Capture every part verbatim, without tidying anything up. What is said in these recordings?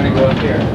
trying to go up here.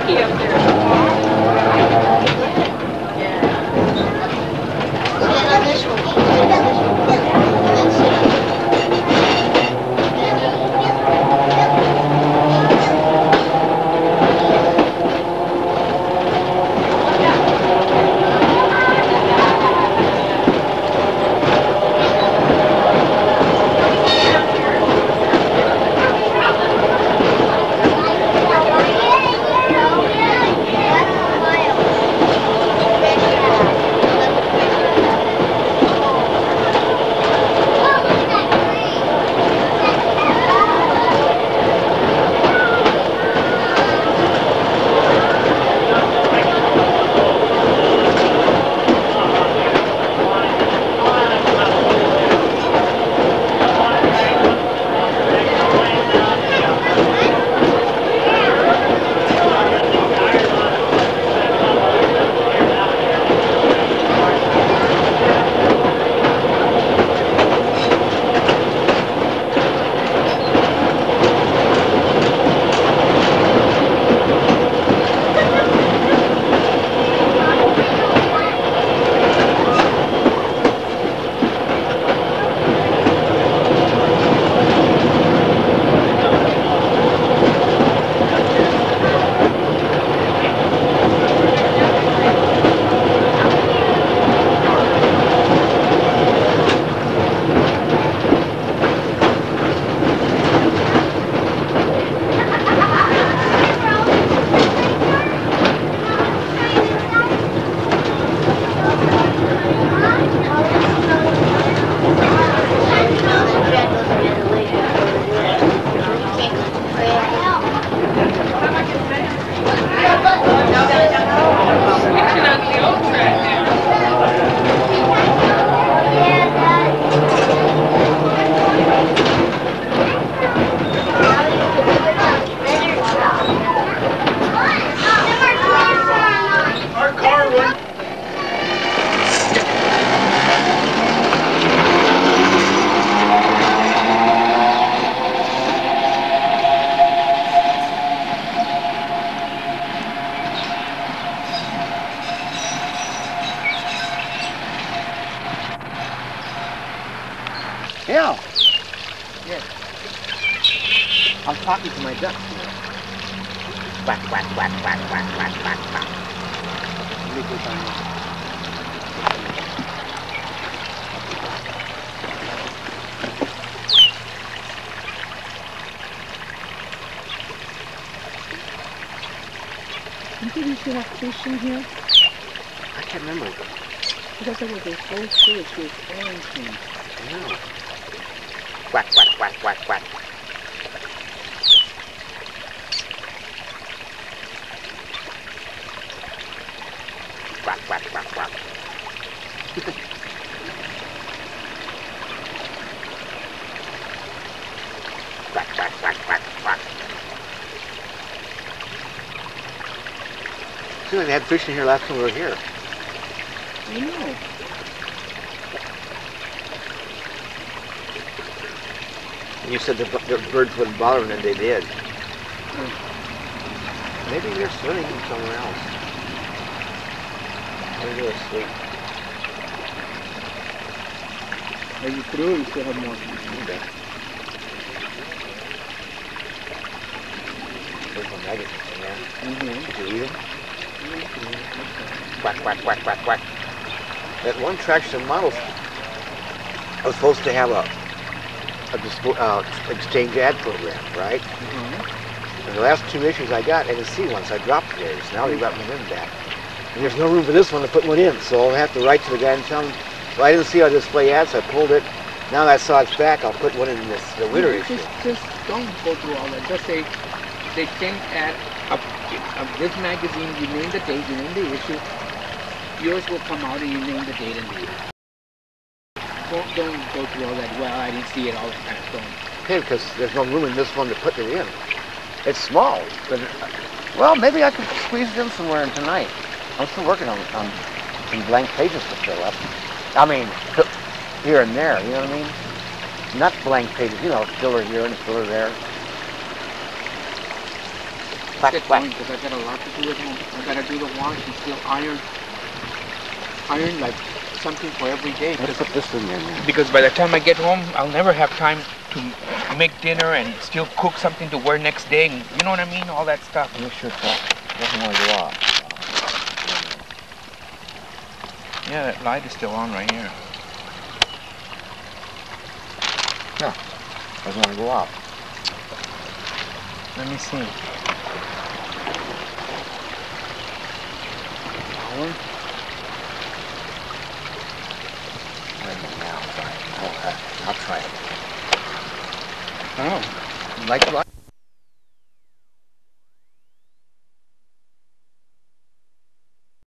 smoky up there. Yeah. Sit on this one. Sit on this one. And then sit on this one. Yeah. Yeah. I'm talking to my ducks here. Quack, quack, quack, quack, quack, quack, quack, quack. Let me go down there. Did you used to have fish in here? I can't remember. Because there was a whole fish with orange things. I know. Quack, quack, quack, quack, quack. Quack, quack, quack, quack. Quack, quack, quack, quack, quack. Seems like they had fish in here last time we were here. I know. And you said the, the birds wouldn't bother them, and they did. Mm. Maybe they're swimming somewhere else. Maybe they're asleep. Are you through or you still have more? Okay. There's some magazines in there. Mm-hmm. Did you read them? Quack, quack, quack, quack, quack. That one traction model I was supposed to have a, a dispo, uh, exchange ad program, right? Mm-hmm. And the last two issues I got, I didn't see one, so I dropped theirs. Now they got my in back. And there's no room for this one to put one in, so I'll have to write to the guy and tell him, well, I didn't see our display ad, so I pulled it. Now that I saw it's back, I'll put one in this, the winter just, issue. Just don't go through all that. Just say, the exchange ad of, of this magazine, you name the date, you name the issue. Yours will come out and you name the date and the year. Don't, don't go through all that, well, I didn't see it, all that kind of stuff. Okay, because there's no room in this one to put it in. It's small, but, it, well, maybe I could squeeze it in somewhere in tonight. I'm still working on, on some blank pages to fill up. I mean, here and there, you know what I mean? Not blank pages, you know, filler here and filler there. quack, get quack. going because I got a lot to do at home. I gotta do the wash and still iron, iron like something for every day. Let's put this in there now. Because by the time I get home, I'll never have time to make dinner and still cook something to wear next day. And you know what I mean? All that stuff. Make sure it doesn't want to go off. Yeah, that light is still on right here. No, doesn't want to go off. Let me see. Power. Wait a minute now. I'll try it. I'll, uh, I'll try it. Oh. You like the light?